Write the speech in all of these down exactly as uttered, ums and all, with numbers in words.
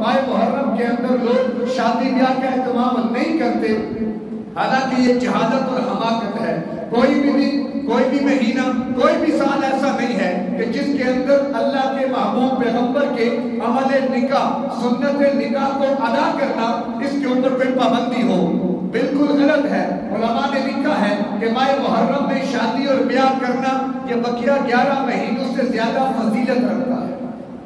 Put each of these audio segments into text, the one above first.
ماہ محرم کے اندر لوگ شادی بیاہ کا اہتمام نہیں کرتے، حالانکہ یہ جہالت اور حماقت ہے۔ کوئی بھی دن، کوئی بھی مہینہ، کوئی بھی سال ایسا نہیں ہے کہ جس کے اندر اللہ کے محبوب پیغمبر کے عمل نکاح، سنت نکاح کو ادا کرنا، اس کے اوپر کوئی پابندی ہو۔ بالکل غلط ہے۔ علماء نے لکھا ہے کہ ماہ محرم میں شادی اور بیاہ کرنا یہ بقیہ گیارہ مہینوں سے زیادہ فضیلت رکھتا ہے۔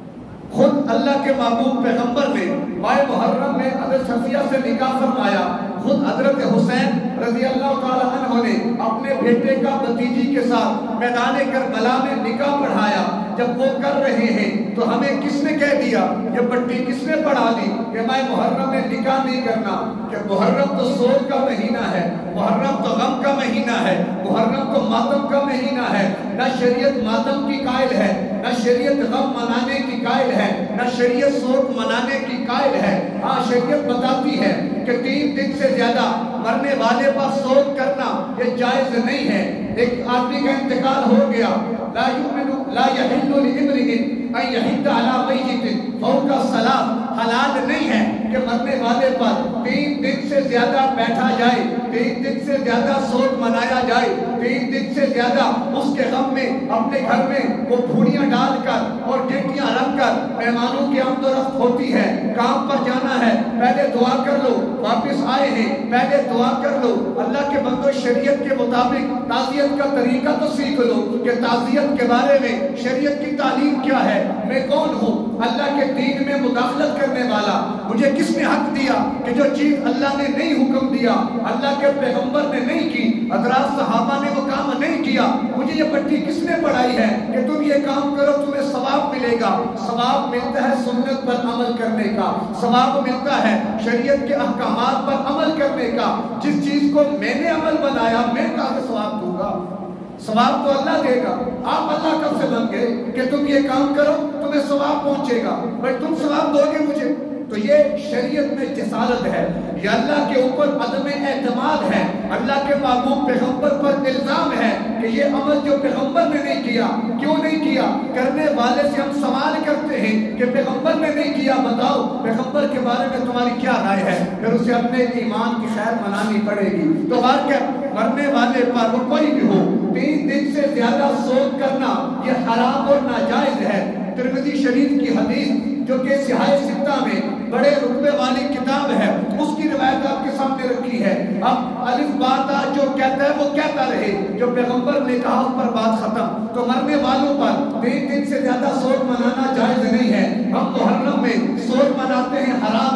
خود اللہ کے محبوب پیغمبر نے ماہ محرم میں حضرت صفیہ سے نکاح فرمایا۔ خود حضرت حسین رضی اللہ تعالیٰ عنہ نے اپنے بیٹے کا بھتیجی کے ساتھ میدان کربلا میں نکاح پڑھایا۔ جب وہ کر رہے ہیں تو ہمیں کس نے کہہ دیا، یہ پٹی کس نے پڑھا دی کہ ماہ محرم میں نکاح نہیں کرنا؟ کہ محرم تو سوگ کا مہینہ ہے، محرم تو غم کا مہینہ ہے، محرم تو ماتم کا مہینہ ہے۔ نہ شریعت ماتم کی قائل ہے، نہ شریعت غم منانے کی قائل ہے، نہ شریعت سوگ منانے کی قائل ہے۔ ہاں شریعت بتاتی ہے کہ تین دن سے زیادہ مرنے والے پر سوگ کرنا یہ جائز نہیں ہے۔ ایک آدمی کا انتقال ہو گیا، لا یؤمن لا یحل لامرئ ان یحد علی میت فوق الصلاۃ، حلال نہیں ہے کہ مرنے والے پر تین دن سے زیادہ بیٹھا جائے، تین دن سے زیادہ سوگ منایا جائے، تین دن سے زیادہ اس کے غم میں اپنے گھر میں وہ پھوڑیاں ڈال کر اور ڈنڈیاں رکھ کر مہمانوں کی آمد و رفت ہوتی ہے۔ کام پر جانا ہے، پہلے دعا کر لو، واپس آئے ہیں پہلے دعا کر لو۔ اللہ کے بندو شریعت کے مطابق تعزیت کا طریقہ تو سیکھ لو کہ تعزیت کے بارے میں شریعت کی تعلیم کیا ہے۔ میں کون ہوں اللہ کے دین میں مداخلت کرنے والا؟ مجھے کس نے حق دیا کہ جو چیز اللہ نے نہیں حکم دیا، اللہ کے پیغمبر نے نہیں کی، حضرات صحابہ نے وہ کام نہیں کیا، مجھے یہ پٹی کس نے پڑھائی ہے کہ تم یہ کام کرو تمہیں ثواب ملے گا؟ ثواب ملتا ہے سنت پر عمل کرنے کا، ثواب ملتا ہے شریعت کے احکامات پر عمل کرنے کا۔ جس چیز کو میں نے عمل بنایا میں کہاں سے ثواب دوں گا؟ ثواب تو اللہ دے گا۔ آپ اللہ کب سے بن گئے کہ تم یہ کام کرو تمہیں ثواب پہنچے گا؟ بھائی تم ثواب دو گے مجھے؟ تو یہ شریعت میں جسارت ہے، یہ اللہ کے اوپر عدم اعتماد ہے، اللہ کے محبوب پیغمبر پر الزام ہے کہ یہ عمل جو پیغمبر نے نہیں کیا، کیوں نہیں کیا؟ کرنے والے سے ہم سوال کرتے ہیں کہ پیغمبر نے نہیں کیا، بتاؤ پیغمبر کے بارے میں تمہاری کیا رائے ہے؟ پھر اسے اپنے ایمان کی خیر منانی پڑے گی۔ تو بات کیا، مرنے والے پر وہ کوئی بھی ہو تین دن سے زیادہ سوگ کرنا یہ حرام اور ناجائز ہے۔ ترمذی شریف کی حدیث جو کہ صحیح ستہ میں بڑے رتبے والی کتاب ہے، اس کی روایت آپ کے سامنے رکھی ہے۔ اب الف باتا جو کہتا ہے وہ کہتا رہے، جو پیغمبر نے کہا اس پر بات ختم۔ تو مرنے والوں پر تین دن سے زیادہ سوگ منانا جائز نہیں ہے۔ ہم محرم میں سوگ مناتے ہیں، حرام